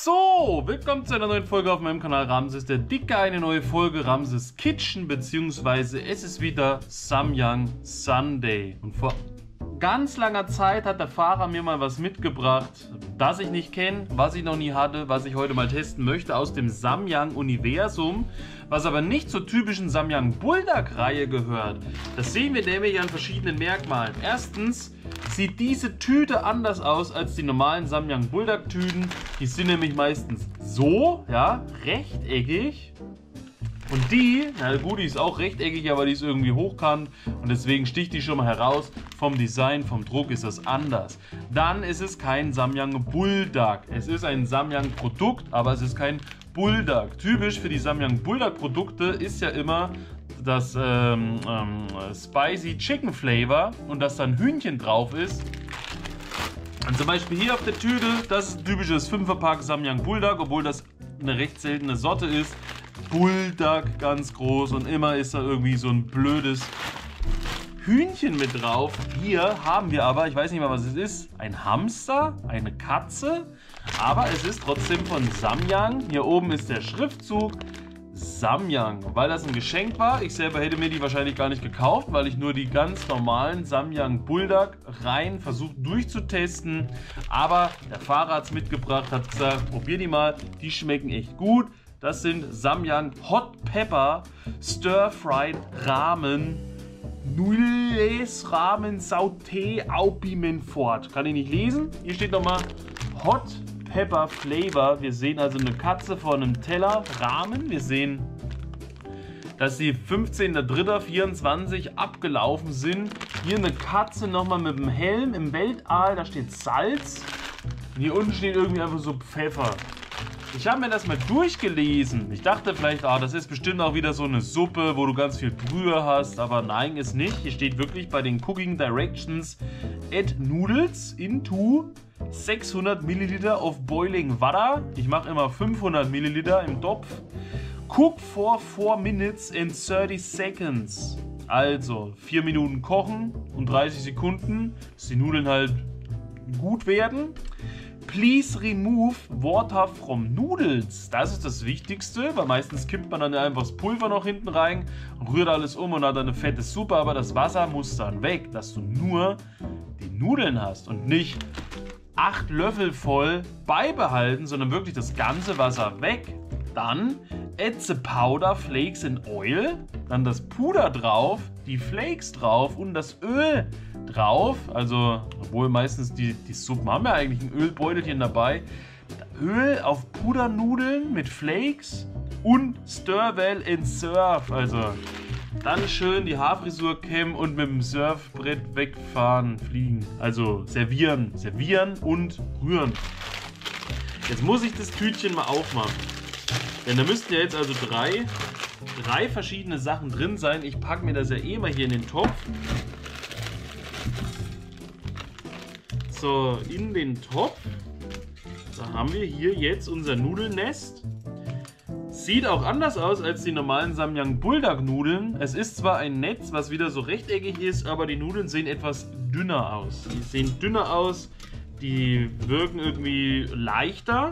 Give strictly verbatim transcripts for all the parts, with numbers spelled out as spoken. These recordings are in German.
So, willkommen zu einer neuen Folge auf meinem Kanal Ramses der Dicke, eine neue Folge Ramses Kitchen, beziehungsweise es ist wieder Samyang Sunday. Und vor ganz langer Zeit hat der Fahrer mir mal was mitgebracht, das ich nicht kenne, was ich noch nie hatte, was ich heute mal testen möchte aus dem Samyang-Universum, was aber nicht zur typischen Samyang-Bulldog-Reihe gehört. Das sehen wir nämlich an verschiedenen Merkmalen. Erstens sieht diese Tüte anders aus als die normalen Samyang-Bulldog-Tüten. Die sind nämlich meistens so, ja, rechteckig. Und die, na gut, die ist auch rechteckig, aber die ist irgendwie hochkant und deswegen sticht die schon mal heraus. Vom Design, vom Druck ist das anders. Dann ist es kein Samyang Bulldog. Es ist ein Samyang Produkt, aber es ist kein Bulldog. Typisch für die Samyang Bulldog Produkte ist ja immer das ähm, ähm, Spicy Chicken Flavor und dass da ein Hühnchen drauf ist. Und zum Beispiel hier auf der Tüte, das ist ein typisches Fünferpack Samyang Bulldog, obwohl das eine recht seltene Sorte ist. Bulldog ganz groß und immer ist da irgendwie so ein blödes Hühnchen mit drauf. Hier haben wir aber, ich weiß nicht mal was es ist, ein Hamster, eine Katze, aber es ist trotzdem von Samyang. Hier oben ist der Schriftzug Samyang, weil das ein Geschenk war. Ich selber hätte mir die wahrscheinlich gar nicht gekauft, weil ich nur die ganz normalen Samyang Bulldog Reihen versucht durchzutesten. Aber der Fahrer hat es mitgebracht, hat gesagt, probier die mal, die schmecken echt gut. Das sind Samyang Hot Pepper Stir Fried Ramen Noodles Ramen Sauté au Piment fort. Kann ich nicht lesen. Hier steht nochmal Hot Pepper Flavor. Wir sehen also eine Katze vor einem Teller Ramen. Wir sehen, dass sie fünfzehnter dritter vierundzwanzig abgelaufen sind. Hier eine Katze nochmal mit dem Helm im Weltall. Da steht Salz. Und hier unten steht irgendwie einfach so Pfeffer. Ich habe mir das mal durchgelesen. Ich dachte vielleicht, ah, das ist bestimmt auch wieder so eine Suppe, wo du ganz viel Brühe hast. Aber nein, ist nicht. Hier steht wirklich bei den Cooking Directions: Add Noodles into sechshundert Milliliter of boiling water. Ich mache immer fünfhundert Milliliter im Topf. Cook for four minutes and thirty seconds. Also vier Minuten kochen und dreißig Sekunden, dass die Nudeln halt gut werden. Please remove water from noodles. Das ist das Wichtigste, weil meistens kippt man dann einfach das Pulver noch hinten rein und rührt alles um und hat dann eine fette Suppe, aber das Wasser muss dann weg, dass du nur die Nudeln hast und nicht acht Löffel voll beibehalten, sondern wirklich das ganze Wasser weg. Dann add the powder, flakes and oil. Dann das Puder drauf, die Flakes drauf und das Öl drauf. Also, obwohl meistens die, die Suppen haben ja eigentlich ein Ölbeutelchen dabei. Öl auf Pudernudeln mit Flakes und stir well and serve. Also, dann schön die Haarfrisur kämmen und mit dem Surfbrett wegfahren, fliegen. Also servieren, servieren und rühren. Jetzt muss ich das Tütchen mal aufmachen. Denn da müssten ja jetzt also drei, drei verschiedene Sachen drin sein. Ich packe mir das ja eh mal hier in den Topf. So, in den Topf. Da haben wir hier jetzt unser Nudelnest. Sieht auch anders aus als die normalen Samyang Bulldog Nudeln. Es ist zwar ein Netz, was wieder so rechteckig ist, aber die Nudeln sehen etwas dünner aus. Die sehen dünner aus, die wirken irgendwie leichter.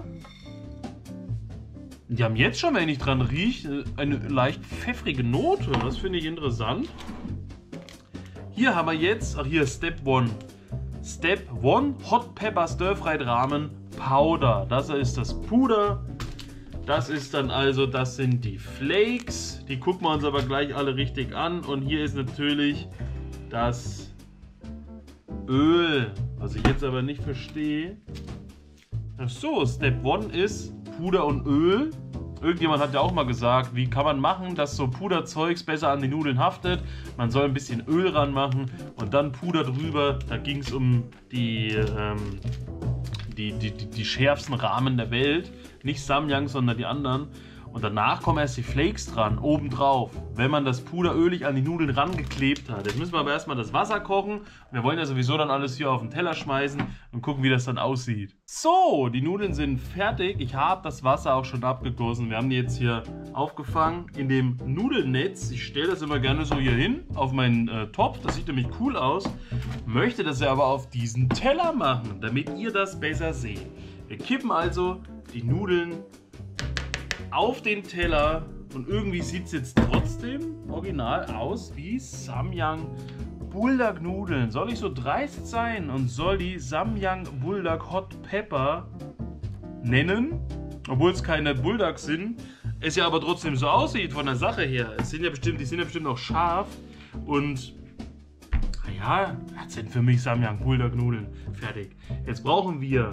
Die haben jetzt schon, wenn ich dran rieche, eine leicht pfeffrige Note. Das finde ich interessant. Hier haben wir jetzt, ach hier, Step eins. Step eins, Hot Pepper Stir Fried Ramen Powder. Das ist das Puder. Das ist dann also, das sind die Flakes. Die gucken wir uns aber gleich alle richtig an. Und hier ist natürlich das Öl, was ich jetzt aber nicht verstehe. Ach so, Step eins ist Puder und Öl. Irgendjemand hat ja auch mal gesagt, wie kann man machen, dass so Puderzeugs besser an die Nudeln haftet. Man soll ein bisschen Öl ranmachen und dann Puder drüber. Da ging es um die, ähm, die, die, die, die schärfsten Ramen der Welt. Nicht Samyang, sondern die anderen. Und danach kommen erst die Flakes dran, obendrauf, wenn man das Puder ölig an die Nudeln rangeklebt hat. Jetzt müssen wir aber erstmal das Wasser kochen. Wir wollen ja sowieso dann alles hier auf den Teller schmeißen und gucken, wie das dann aussieht. So, die Nudeln sind fertig. Ich habe das Wasser auch schon abgegossen. Wir haben die jetzt hier aufgefangen in dem Nudelnetz. Ich stelle das immer gerne so hier hin, auf meinen äh, Topf. Das sieht nämlich cool aus. Möchte das ja aber auf diesen Teller machen, damit ihr das besser seht. Wir kippen also die Nudeln auf den Teller und irgendwie sieht es jetzt trotzdem original aus wie Samyang Buldak Nudeln. Soll ich so dreist sein und soll die Samyang Buldak Hot Pepper nennen, obwohl es keine Buldaks sind, es ja aber trotzdem so aussieht von der Sache her. Es sind ja bestimmt, die sind ja bestimmt auch scharf und naja, das sind für mich Samyang Buldak Nudeln. Fertig. Jetzt brauchen wir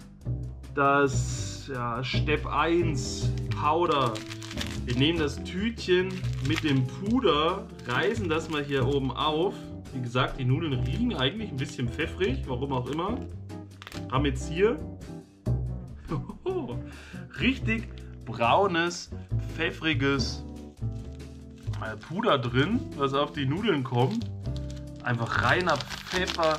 das ja, Step eins Powder. Wir nehmen das Tütchen mit dem Puder, reißen das mal hier oben auf. Wie gesagt, die Nudeln riechen eigentlich ein bisschen pfeffrig, warum auch immer. Haben jetzt hier richtig braunes, pfeffriges Puder drin, was auf die Nudeln kommt. Einfach reiner Pfeffer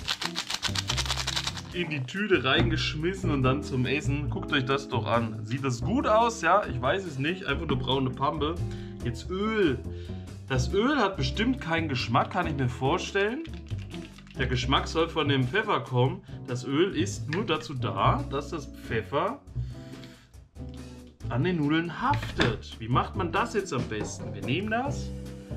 in die Tüte reingeschmissen und dann zum Essen. Guckt euch das doch an. Sieht das gut aus? Ja, ich weiß es nicht. Einfach nur braune Pampe. Jetzt Öl. Das Öl hat bestimmt keinen Geschmack, kann ich mir vorstellen. Der Geschmack soll von dem Pfeffer kommen. Das Öl ist nur dazu da, dass das Pfeffer an den Nudeln haftet. Wie macht man das jetzt am besten? Wir nehmen das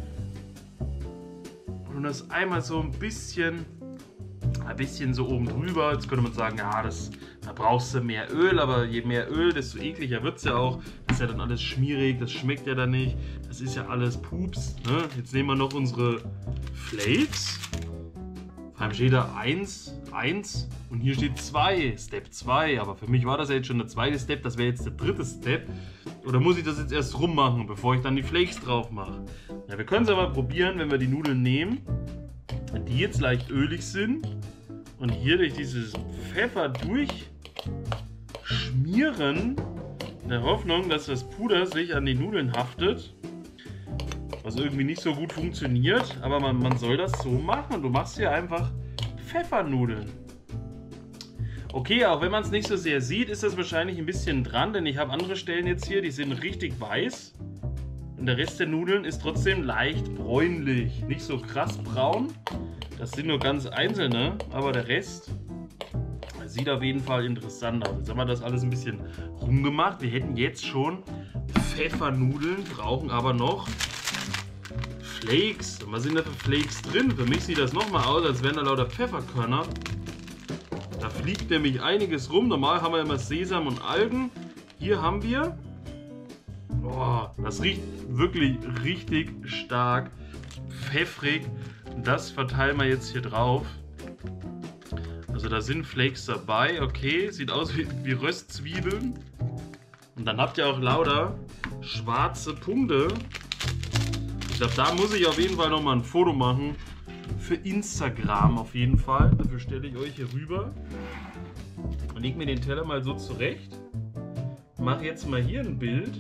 und das einmal so ein bisschen, ein bisschen so oben drüber. Jetzt könnte man sagen, ja, das, da brauchst du mehr Öl, aber je mehr Öl, desto ekliger wird es ja auch. Das ist ja dann alles schmierig, das schmeckt ja dann nicht. Das ist ja alles Pups. Ne? Jetzt nehmen wir noch unsere Flakes. Vor allem steht da eins, eins und hier steht zwei, Step zwei. Aber für mich war das ja jetzt schon der zweite Step, das wäre jetzt der dritte Step. Oder muss ich das jetzt erst rummachen, bevor ich dann die Flakes drauf mache? Ja, wir können es aber probieren, wenn wir die Nudeln nehmen, die jetzt leicht ölig sind und hier durch dieses Pfeffer durchschmieren, in der Hoffnung, dass das Puder sich an die Nudeln haftet. Was irgendwie nicht so gut funktioniert, aber man, man soll das so machen. Du machst hier einfach Pfeffernudeln. Okay, auch wenn man es nicht so sehr sieht, ist das wahrscheinlich ein bisschen dran, denn ich habe andere Stellen jetzt hier, die sind richtig weiß. Und der Rest der Nudeln ist trotzdem leicht bräunlich. Nicht so krass braun, das sind nur ganz einzelne, aber der Rest sieht auf jeden Fall interessant aus. Jetzt haben wir das alles ein bisschen rumgemacht. Wir hätten jetzt schon Pfeffernudeln, brauchen aber noch Flakes. Und was sind da für Flakes drin? Für mich sieht das nochmal aus, als wären da lauter Pfefferkörner. Da fliegt nämlich einiges rum. Normal haben wir immer Sesam und Algen. Hier haben wir... Oh, das riecht wirklich richtig stark pfeffrig. Das verteilen wir jetzt hier drauf. Also da sind Flakes dabei. Okay, sieht aus wie, wie Röstzwiebeln. Und dann habt ihr auch lauter schwarze Punkte. Ich glaube, da muss ich auf jeden Fall nochmal ein Foto machen. Für Instagram auf jeden Fall. Dafür stelle ich euch hier rüber. Und leg mir den Teller mal so zurecht. Mache jetzt mal hier ein Bild.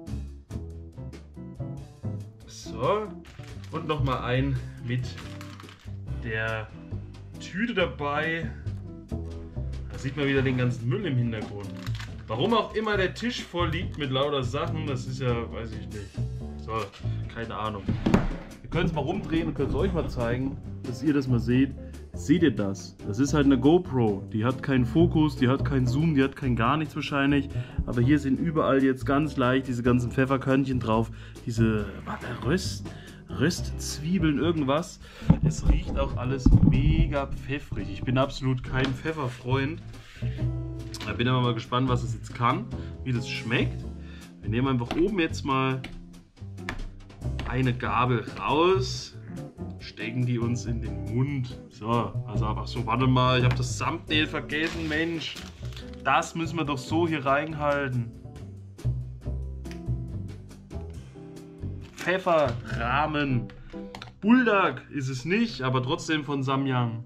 So. Und nochmal ein mit der Tüte dabei. Da sieht man wieder den ganzen Müll im Hintergrund. Warum auch immer der Tisch voll liegt mit lauter Sachen, das ist ja, weiß ich nicht. So, keine Ahnung. Wir können es mal rumdrehen und können es euch mal zeigen, dass ihr das mal seht. Seht ihr das? Das ist halt eine GoPro. Die hat keinen Fokus, die hat keinen Zoom, die hat kein gar nichts wahrscheinlich. Aber hier sind überall jetzt ganz leicht diese ganzen Pfefferkörnchen drauf. Diese warte, Röst, Röstzwiebeln, irgendwas. Es riecht auch alles mega pfeffrig. Ich bin absolut kein Pfefferfreund. Ich bin aber mal gespannt, was es jetzt kann, wie das schmeckt. Wir nehmen einfach oben jetzt mal eine Gabel raus, stecken die uns in den Mund. So, also einfach so, warte mal, ich habe das Thumbnail vergessen, Mensch. Das müssen wir doch so hier reinhalten. Pfefferrahmen. Buldak ist es nicht, aber trotzdem von Samyang.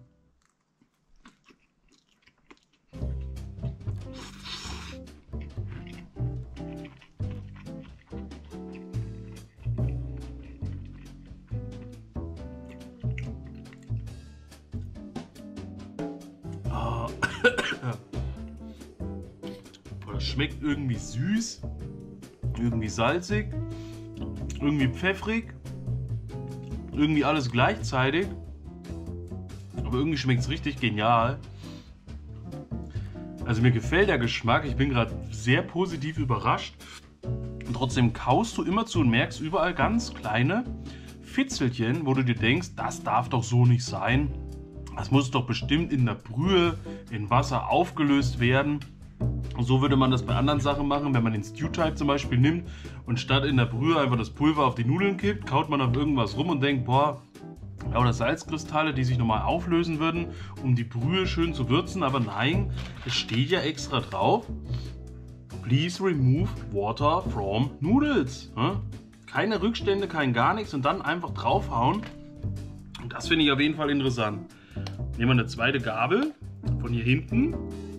Das schmeckt irgendwie süß, irgendwie salzig, irgendwie pfeffrig, irgendwie alles gleichzeitig, aber irgendwie schmeckt es richtig genial. Also mir gefällt der Geschmack, ich bin gerade sehr positiv überrascht. Und trotzdem kaust du immer zu und merkst überall ganz kleine Fitzelchen, wo du dir denkst, das darf doch so nicht sein. Das muss doch bestimmt in der Brühe, in Wasser aufgelöst werden. Und so würde man das bei anderen Sachen machen, wenn man den Stew-Type zum Beispiel nimmt und statt in der Brühe einfach das Pulver auf die Nudeln kippt, kaut man auf irgendwas rum und denkt, boah, oder Salzkristalle, die sich nochmal auflösen würden, um die Brühe schön zu würzen. Aber nein, es steht ja extra drauf, please remove water from noodles. Keine Rückstände, kein gar nichts und dann einfach draufhauen. Und das finde ich auf jeden Fall interessant. Nehmen wir eine zweite Gabel von hier hinten.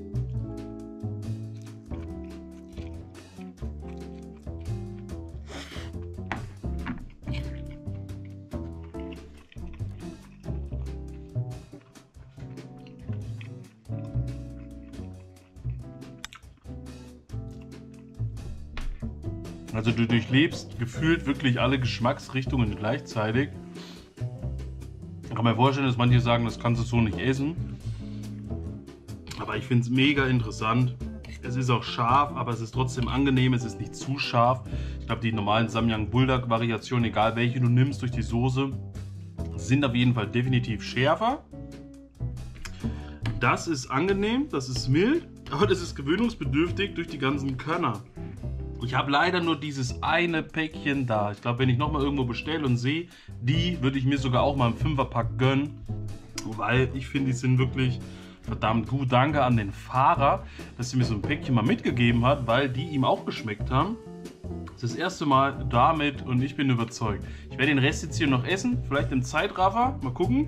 Also du durchlebst gefühlt wirklich alle Geschmacksrichtungen gleichzeitig. Ich kann mir vorstellen, dass manche sagen, das kannst du so nicht essen. Aber ich finde es mega interessant. Es ist auch scharf, aber es ist trotzdem angenehm. Es ist nicht zu scharf. Ich glaube, die normalen Samyang Buldak Variationen, egal welche du nimmst durch die Soße, sind auf jeden Fall definitiv schärfer. Das ist angenehm, das ist mild, aber das ist gewöhnungsbedürftig durch die ganzen Körner. Ich habe leider nur dieses eine Päckchen da. Ich glaube, wenn ich nochmal irgendwo bestelle und sehe, die würde ich mir sogar auch mal im Fünferpack gönnen. Weil ich finde, die sind wirklich verdammt gut. Danke an den Fahrer, dass er mir so ein Päckchen mal mitgegeben hat, weil die ihm auch geschmeckt haben. Das ist das erste Mal damit und ich bin überzeugt. Ich werde den Rest jetzt hier noch essen, vielleicht im Zeitraffer. Mal gucken.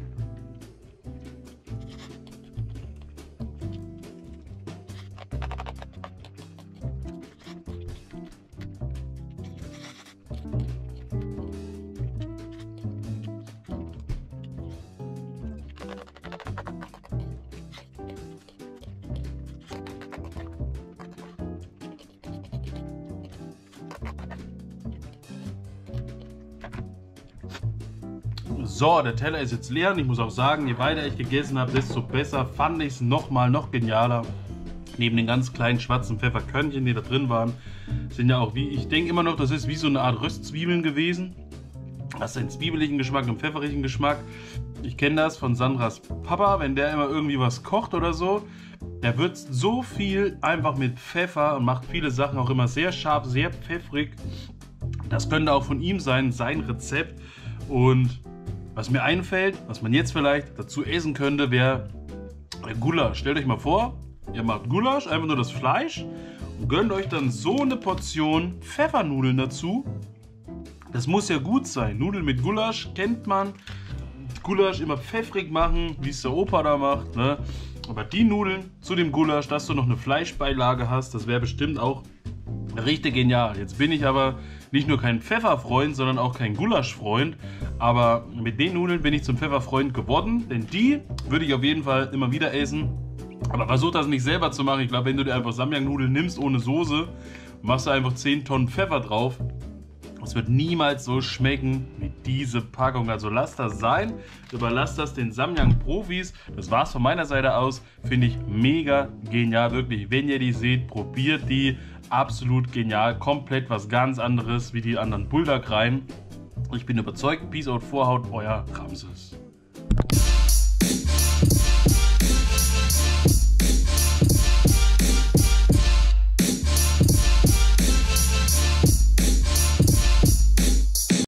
So, der Teller ist jetzt leer und ich muss auch sagen, je weiter ich gegessen habe, desto besser fand ich es nochmal, noch genialer. Neben den ganz kleinen schwarzen Pfefferkörnchen, die da drin waren, sind ja auch wie, ich denke immer noch, das ist wie so eine Art Röstzwiebeln gewesen. Das ist einen zwiebeligen Geschmack, einen pfefferigen Geschmack. Ich kenne das von Sandras Papa, wenn der immer irgendwie was kocht oder so. Der würzt so viel einfach mit Pfeffer und macht viele Sachen auch immer sehr scharf, sehr pfeffrig. Das könnte auch von ihm sein, sein Rezept. Und was mir einfällt, was man jetzt vielleicht dazu essen könnte, wäre Gulasch. Stellt euch mal vor, ihr macht Gulasch, einfach nur das Fleisch und gönnt euch dann so eine Portion Pfeffernudeln dazu. Das muss ja gut sein. Nudeln mit Gulasch kennt man. Gulasch immer pfeffrig machen, wie es der Opa da macht. Ne? Aber die Nudeln zu dem Gulasch, dass du noch eine Fleischbeilage hast, das wäre bestimmt auch richtig genial. Jetzt bin ich aber nicht nur kein Pfefferfreund, sondern auch kein Gulaschfreund. Aber mit den Nudeln bin ich zum Pfefferfreund geworden, denn die würde ich auf jeden Fall immer wieder essen. Aber versuch das nicht selber zu machen. Ich glaube, wenn du dir einfach Samyang-Nudeln nimmst ohne Soße, machst du einfach zehn Tonnen Pfeffer drauf. Es wird niemals so schmecken wie diese Packung. Also lasst das sein. Überlasst das den Samyang-Profis. Das war's von meiner Seite aus. Finde ich mega genial. Wirklich, wenn ihr die seht, probiert die. Absolut genial. Komplett was ganz anderes wie die anderen Buldak rein. Ich bin überzeugt. Peace out, Vorhaut, euer Ramses.